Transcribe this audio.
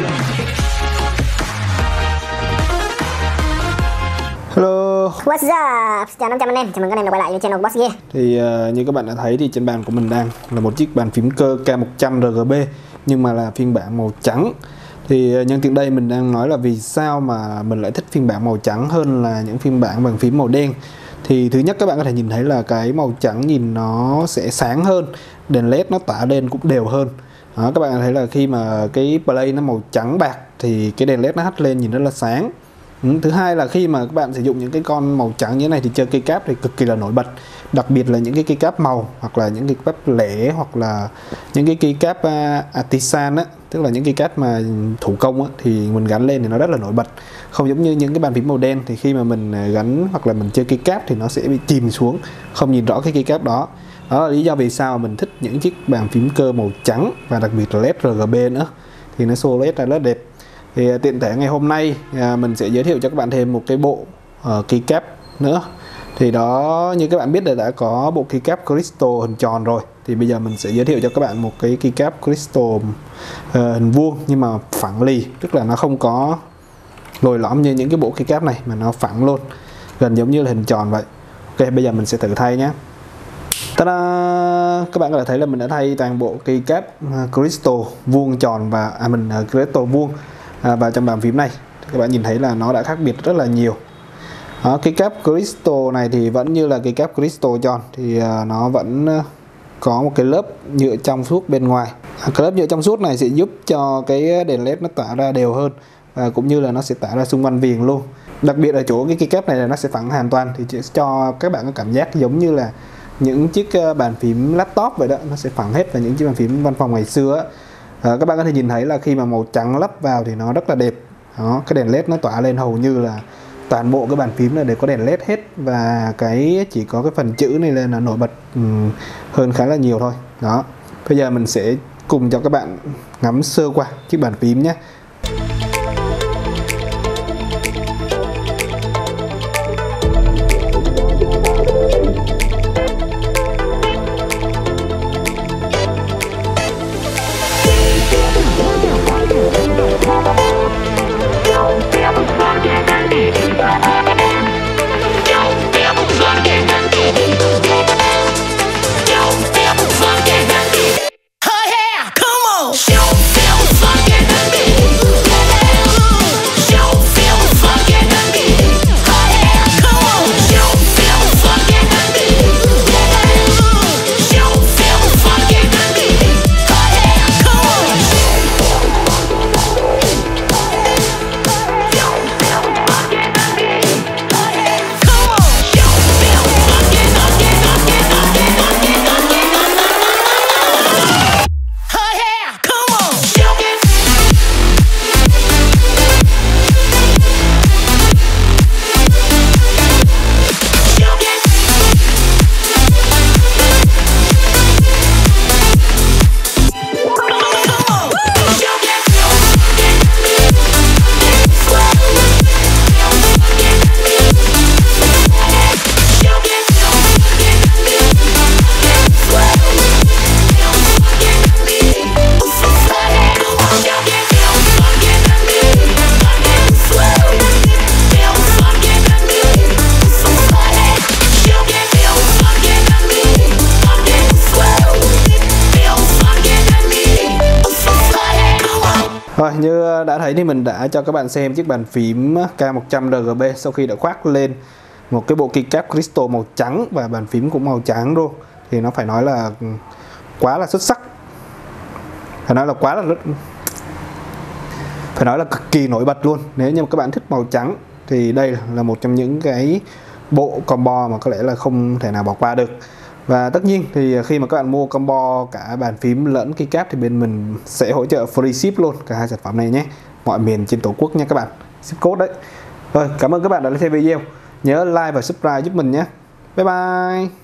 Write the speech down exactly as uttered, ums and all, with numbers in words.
Hello, what's up? Chào năm trăm anh em, chào mừng các anh em đã quay lại với channel Boss Gear. Thì uh, như các bạn đã thấy thì trên bàn của mình đang là một chiếc bàn phím cơ K một trăm R G B nhưng mà là phiên bản màu trắng. Thì uh, nhân tiện đây mình đang nói là vì sao mà mình lại thích phiên bản màu trắng hơn là những phiên bản bàn phím màu đen. Thì thứ nhất các bạn có thể nhìn thấy là cái màu trắng nhìn nó sẽ sáng hơn, đèn led nó tỏa lên cũng đều hơn. Đó, các bạn thấy là khi mà cái play nó màu trắng bạc thì cái đèn led nó hắt lên nhìn rất là sáng. Ừ, thứ hai là khi mà các bạn sử dụng những cái con màu trắng như thế này thì chơi cây cáp thì cực kỳ là nổi bật, đặc biệt là những cái cây cáp màu hoặc là những cây cáp lẻ hoặc là những cái cây cáp uh, artisan á, tức là những cây cáp mà thủ công á, thì mình gắn lên thì nó rất là nổi bật, không giống như những cái bàn phím màu đen thì khi mà mình gắn hoặc là mình chơi cây cáp thì nó sẽ bị chìm xuống, không nhìn rõ cái cây cáp đó. Đó là lý do vì sao mình thích những chiếc bàn phím cơ màu trắng và đặc biệt là led R G B nữa, thì nó show led là rất đẹp. Thì tiện thể ngày hôm nay à, mình sẽ giới thiệu cho các bạn thêm một cái bộ uh, keycap nữa. Thì đó, như các bạn biết là đã có bộ keycap crystal hình tròn rồi, thì bây giờ mình sẽ giới thiệu cho các bạn một cái keycap crystal uh, hình vuông nhưng mà phẳng lì, tức là nó không có lồi lõm như những cái bộ keycap này mà nó phẳng luôn, gần giống như là hình tròn vậy. Ok, bây giờ mình sẽ thử thay nhé. Ta-da! Các bạn có thể thấy là mình đã thay toàn bộ keycap uh, crystal vuông tròn và à mình uh, crystal vuông À, vào trong bàn phím này. Các bạn nhìn thấy là nó đã khác biệt rất là nhiều. Đó, cái cáp crystal này thì vẫn như là cái cáp crystal tròn, thì uh, nó vẫn uh, có một cái lớp nhựa trong suốt bên ngoài. À, cái lớp nhựa trong suốt này sẽ giúp cho cái đèn led nó tỏa ra đều hơn và cũng như là nó sẽ tỏa ra xung quanh viền luôn. Đặc biệt ở chỗ cái cái cáp này là nó sẽ phẳng hoàn toàn, thì sẽ cho các bạn có cảm giác giống như là những chiếc uh, bàn phím laptop vậy đó, nó sẽ phẳng hết vào những chiếc bàn phím văn phòng ngày xưa á. À, các bạn có thể nhìn thấy là khi mà màu trắng lắp vào thì nó rất là đẹp. Đó, cái đèn led nó tỏa lên hầu như là toàn bộ cái bàn phím này đều có đèn led hết, và cái chỉ có cái phần chữ này lên là nổi bật um, hơn khá là nhiều thôi. Đó, bây giờ mình sẽ cùng cho các bạn ngắm sơ qua chiếc bàn phím nhé. Rồi, như đã thấy thì mình đã cho các bạn xem chiếc bàn phím K một trăm R G B sau khi đã khoác lên một cái bộ keycap crystal màu trắng và bàn phím cũng màu trắng luôn, thì nó phải nói là quá là xuất sắc, phải nói là quá là phải nói là cực kỳ nổi bật luôn. Nếu như các bạn thích màu trắng thì đây là một trong những cái bộ combo mà có lẽ là không thể nào bỏ qua được. Và tất nhiên thì khi mà các bạn mua combo cả bàn phím lẫn keycap thì bên mình sẽ hỗ trợ free ship luôn cả hai sản phẩm này nhé, mọi miền trên tổ quốc nha các bạn, ship code đấy. Rồi, cảm ơn các bạn đã xem video, nhớ like và subscribe giúp mình nhé. Bye bye.